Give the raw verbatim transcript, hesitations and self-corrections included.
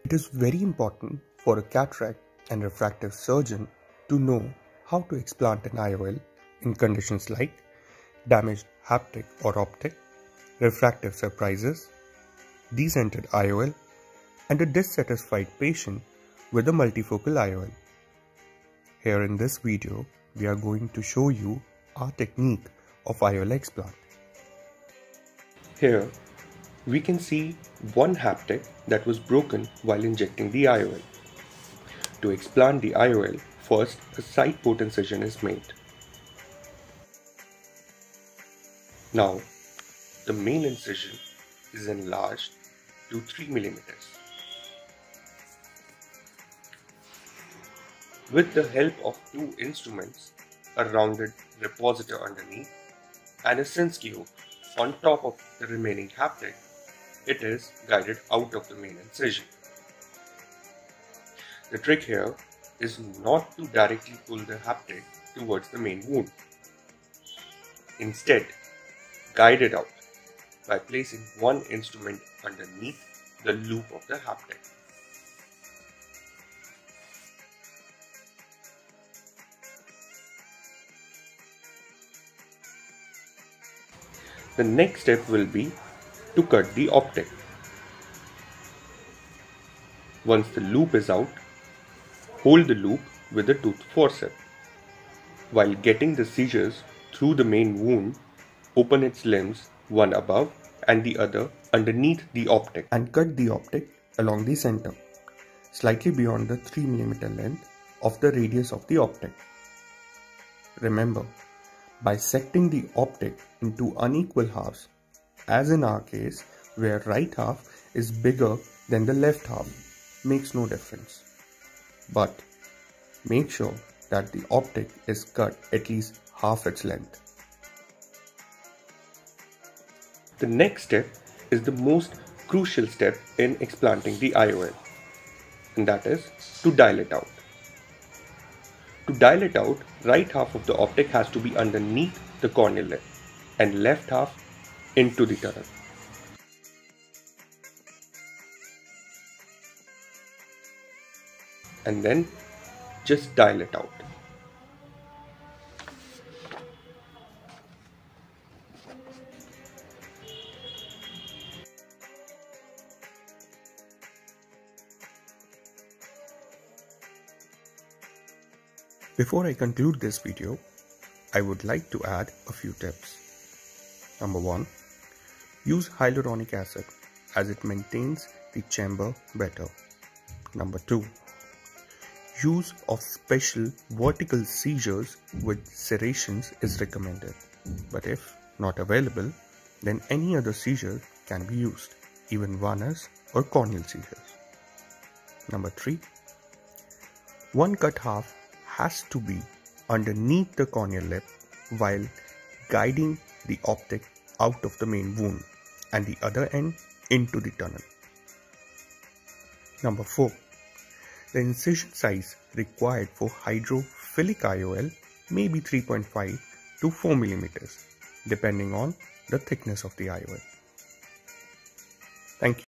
It is very important for a cataract and refractive surgeon to know how to explant an I O L in conditions like damaged haptic or optic, refractive surprises, decentered I O L, and a dissatisfied patient with a multifocal I O L. Here in this video, we are going to show you our technique of I O L explant. Here, we can see one haptic that was broken while injecting the I O L. To explant the I O L, first a side port incision is made. Now, the main incision is enlarged to three millimeters. With the help of two instruments, a rounded repositor underneath and a Sinskey hook on top of the remaining haptic, it is guided out of the main incision. The trick here is not to directly pull the haptic towards the main wound. Instead, guide it out by placing one instrument underneath the loop of the haptic. The next step will be to cut the optic. Once the loop is out, hold the loop with a toothed forceps. While getting the seizures through the main wound, open its limbs, one above and the other underneath the optic, and cut the optic along the center, slightly beyond the three millimeter length of the radius of the optic. Remember, bisecting the optic into unequal halves, as in our case where right half is bigger than the left half, makes no difference. But make sure that the optic is cut at least half its length. The next step is the most crucial step in explanting the I O L, and that is to dial it out. To dial it out, right half of the optic has to be underneath the corneal lip and left half into the tunnel. And then just dial it out. Before I conclude this video, I would like to add a few tips. Number one, use hyaluronic acid as it maintains the chamber better. Number two, use of special vertical seizures with serrations is recommended, but if not available, then any other seizure can be used, even Warner's or corneal seizures. Number three, one cut half has to be underneath the corneal lip while guiding the optic out of the main wound and the other end into the tunnel. Number four, the incision size required for hydrophilic I O L may be three point five to four millimeters, depending on the thickness of the I O L. Thank you.